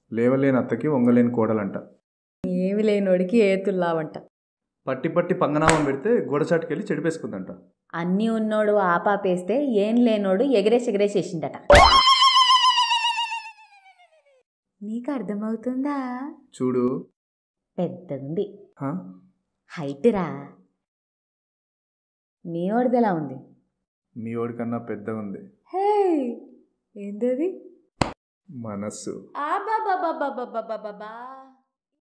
లేవలేని అత్తకి వంగలేని కోడలంట. ఏమి లేనోడికి ఏతుల్లావంట. పట్టి పట్టి పంగనామం పెడితే గోడచాటుకెళ్ళి చెడిపేసుకుందంట. అన్నీ ఉన్నోడు ఆపాపేస్తే ఏం లేనోడు ఎగరేసేసిండట. నీకు అర్థమవుతుందా? చూడు పెద్దగుంది, హా? హైట్ రా. మీ ఓడిదెలా ఉంది? మీ ఓడికన్నా పెద్దగా ఉంది. హే, ఏంటది? మనస్సు. ఆబాబాబాబాబాబాబా.